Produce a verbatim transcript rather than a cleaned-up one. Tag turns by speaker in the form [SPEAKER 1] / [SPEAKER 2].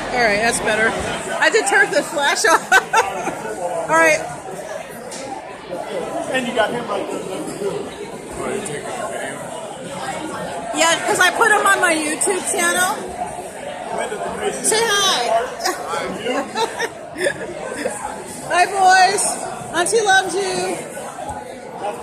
[SPEAKER 1] All right, that's better. I did turn the flash off. All right.
[SPEAKER 2] And you got him right there.
[SPEAKER 1] Yeah, because I put him on my YouTube channel. Say hi. Hi, boys. Auntie loves you.